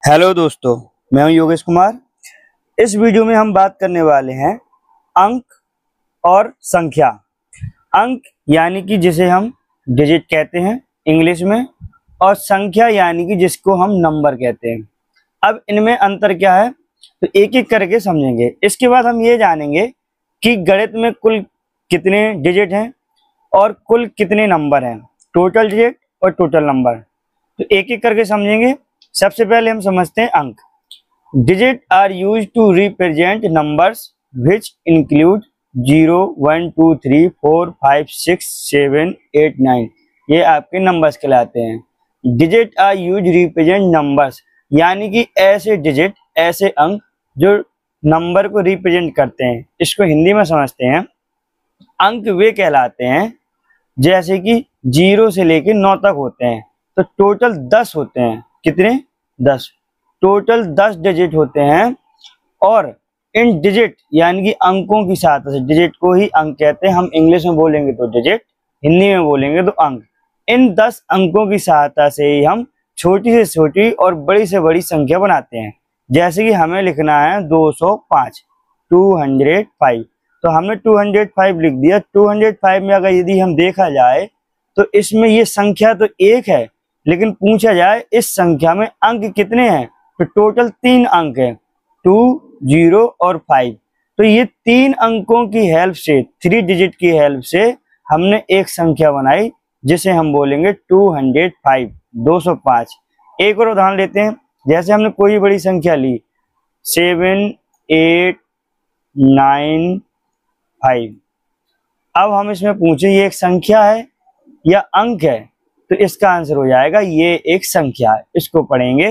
Hello दोस्तों, मैं हूं योगेश कुमार। इस वीडियो में हम बात करने वाले हैं अंक और संख्या। अंक यानी कि जिसे हम डिजिट कहते हैं इंग्लिश में, और संख्या यानी कि जिसको हम नंबर कहते हैं। अब इनमें अंतर क्या है तो एक एक करके समझेंगे। इसके बाद हम ये जानेंगे कि गणित में कुल कितने डिजिट हैं और कुल कितने नंबर हैं, टोटल डिजिट और टोटल नंबर। तो एक एक करके समझेंगे। सबसे पहले हम समझते हैं अंक। Digit are use to represent numbers which include 0, 1, 2, 3, 4, 5, 6, 7, 8, 9। ये आपके नंबर्स कहलाते हैं। Digit are use represent numbers यानी कि ऐसे डिजिट, ऐसे अंक जो नंबर को रिप्रेजेंट करते हैं। इसको हिंदी में समझते हैं। अंक वे कहलाते हैं जैसे कि 0 से लेकर 9 तक होते हैं। तो टोटल 10 होते हैं। कितने? 10। टोटल 10 डिजिट होते हैं। और इन डिजिट यानी कि अंकों की सहायता से, डिजिट को ही अंक कहते हैं। हम इंग्लिश में बोलेंगे तो डिजिट, हिंदी में बोलेंगे तो अंक। इन 10 अंकों की सहायता से ही हम छोटी से छोटी और बड़ी से बड़ी संख्या बनाते हैं। जैसे कि हमें लिखना है 205, 205। तो हमने 205 लिख दिया। 205 में अगर यदि हम देखा जाए तो इसमें ये संख्या तो एक है, लेकिन पूछा जाए इस संख्या में अंक कितने हैं तो टोटल 3 अंक हैं, 2, 0 और 5। तो ये 3 अंकों की हेल्प से, 3 डिजिट की हेल्प से हमने एक संख्या बनाई जिसे हम बोलेंगे 205, 205। एक और उदाहरण लेते हैं। जैसे हमने कोई बड़ी संख्या ली 7, 8, 9, 5। अब हम इसमें पूछे ये एक संख्या है या अंक है, तो इसका आंसर हो जाएगा ये एक संख्या है। इसको पढ़ेंगे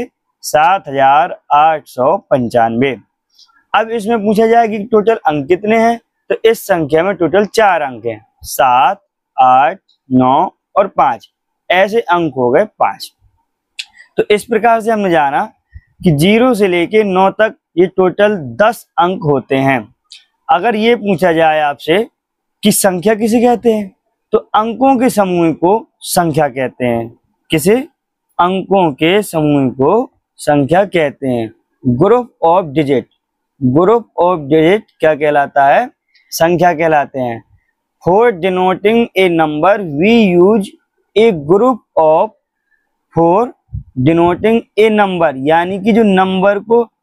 7895। अब इसमें पूछा जाएगा कि टोटल अंक कितने हैं, तो इस संख्या में टोटल 4 अंक हैं, 7, 8, 9 और 5। ऐसे अंक हो गए 5। तो इस प्रकार से हमने जाना कि 0 से लेके 9 तक ये टोटल 10 अंक होते हैं। अगर ये पूछा जाए आपसे कि संख्या किसे कहते हैं, तो अंकों के समूह को संख्या कहते हैं। किसे? अंकों के समूह को संख्या कहते हैं। Group of digit, group of digit क्या कहलाता है? संख्या कहलाते हैं। For denoting a number we use a group of, for denoting a number यानी कि जो नंबर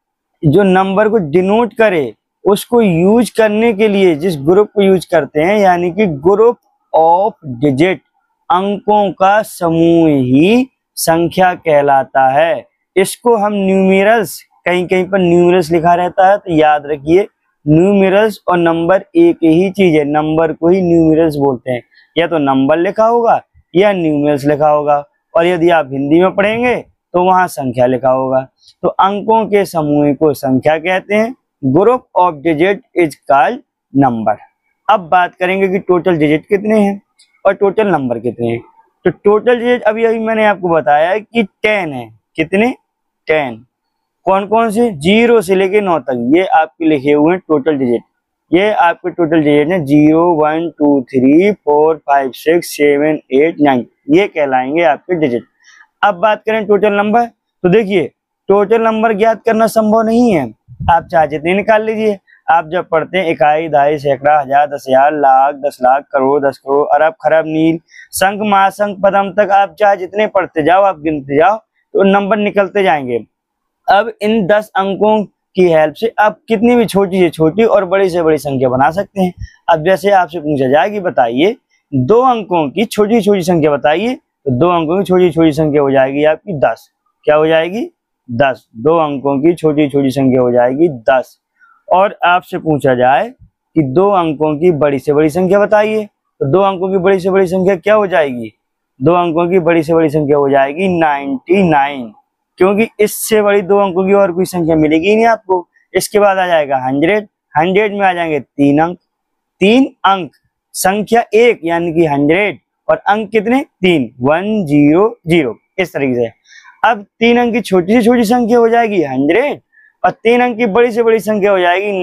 को डिनोट करे, उसको यूज करने के लिए जिस ग्रुप को यूज करते हैं, यानी कि ग्रुप ऑफ डिजिट, अंकों का समूह ही संख्या कहलाता है। इसको हम न्यूमेरल्स, कहीं कहीं पर न्यूमेरल्स लिखा रहता है तो याद रखिए न्यूमेरल्स और नंबर एक ही चीज है। नंबर को ही न्यूमेरल्स बोलते हैं। या तो नंबर लिखा होगा या न्यूमेरल्स लिखा होगा, और यदि आप हिंदी में पढ़ेंगे तो वहां संख्या लिखा होगा। तो अंकों के समूह को संख्या कहते हैं। Group of digit is called number. अब बात करेंगे कि टोटल डिजिट कितने हैं और टोटल नंबर कितने हैं। तो टोटल डिजिट अभी मैंने आपको बताया कि 10 है। कितने? 10। कौन कौन से? 0 से लेके 9 तक ये आपके लिखे हुए हैं टोटल डिजिट। ये आपके टोटल डिजिट है 0, 1, 2, 3, 4, 5, 6, 7, 8, 9। ये कहलाएंगे आपके डिजिट। अब बात करें टोटल नंबर, तो देखिए टोटल नंबर ज्ञात करना संभव नहीं है। आप चाहे जितने निकाल लीजिए। आप जब पढ़ते हैं इकाई, दहाई, सैकड़ा, हजार, 10,000, लाख, 10 लाख, करोड़, 10 करोड़, अरब, खरब, नील, संख, महासंख, पदम तक आप चाहे जितने पढ़ते जाओ, आप गिनते जाओ तो नंबर निकलते जाएंगे। अब इन 10 अंकों की हेल्प से आप कितनी भी छोटी से छोटी और बड़ी से बड़ी संख्या बना सकते हैं। अब जैसे आपसे पूछा जाए कि बताइए 2 अंकों की छोटी छोटी संख्या बताइए, तो 2 अंकों की छोटी छोटी संख्या हो जाएगी आपकी 10। क्या हो जाएगी? 10। 2 अंकों की छोटी छोटी संख्या हो जाएगी 10। और आपसे पूछा जाए कि 2 अंकों की बड़ी से बड़ी संख्या बताइए, तो 2 अंकों की बड़ी से बड़ी संख्या क्या हो जाएगी? 2 अंकों की बड़ी से बड़ी संख्या हो जाएगी 99, क्योंकि इससे बड़ी 2 अंकों की और कोई संख्या मिलेगी ही नहीं आपको। इसके बाद आ जाएगा 100, 100 में आ जाएंगे 3 अंक, 3 अंक, संख्या 1 यानी कि 100, और अंक कितने? 3, 100, इस तरीके से। अब 3 अंक की छोटी से छोटी संख्या हो जाएगी 100, और 3 अंक की बड़ी से बड़ी संख्या हो जाएगी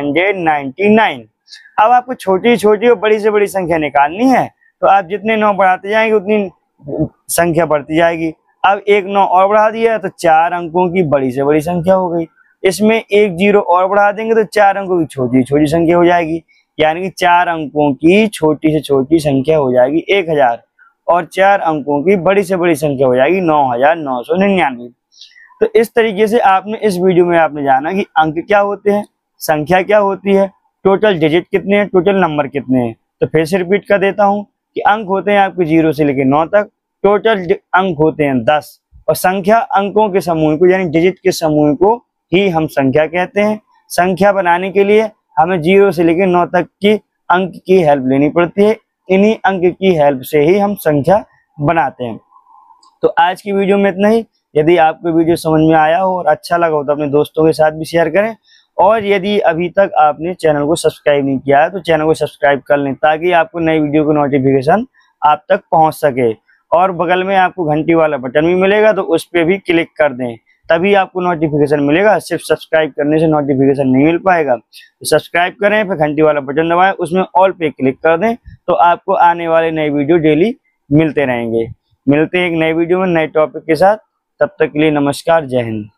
999। अब आपको छोटी छोटी और बड़ी से बड़ी संख्या निकालनी है, तो आप जितने 9 बढ़ाते जाएंगे उतनी संख्या बढ़ती जाएगी। अब एक 9 और बढ़ा दिया तो 4 अंकों की बड़ी से बड़ी संख्या हो गई। इसमें एक 0 और बढ़ा देंगे तो 4 अंकों की छोटी छोटी संख्या हो जाएगी, यानी कि 4 अंकों की छोटी से छोटी संख्या हो जाएगी 1000 और 4 अंकों की बड़ी से बड़ी संख्या हो जाएगी 9999। तो इस तरीके से आपने इस वीडियो में आपने जाना कि अंक क्या होते हैं, संख्या क्या होती है, टोटल डिजिट कितने हैं, टोटल नंबर कितने हैं। तो फिर से रिपीट कर देता हूं कि अंक होते हैं आपके 0 से लेकर 9 तक, टोटल अंक होते हैं 10 और संख्या अंकों के समूह को यानी डिजिट के समूह को ही हम संख्या कहते हैं। संख्या बनाने के लिए हमें 0 से लेकर 9 तक की अंक की हेल्प लेनी पड़ती है। इन्हीं अंक की हेल्प से ही हम संख्या बनाते हैं। तो आज की वीडियो में इतना ही। यदि आपको वीडियो समझ में आया हो और अच्छा लगा हो तो अपने दोस्तों के साथ भी शेयर करें, और यदि अभी तक आपने चैनल को सब्सक्राइब नहीं किया है तो चैनल को सब्सक्राइब कर लें ताकि आपको नई वीडियो की नोटिफिकेशन आप तक पहुंच सके। और बगल में आपको घंटी वाला बटन भी मिलेगा तो उस पर भी क्लिक कर दें, तभी आपको नोटिफिकेशन मिलेगा। सिर्फ सब्सक्राइब करने से नोटिफिकेशन नहीं मिल पाएगा। तो सब्सक्राइब करें, फिर घंटी वाला बटन दबाएं, उसमें ऑल पे क्लिक कर दें तो आपको आने वाले नए वीडियो डेली मिलते रहेंगे। मिलते हैं एक नए वीडियो में नए टॉपिक के साथ, तब तक के लिए नमस्कार, जय हिंद।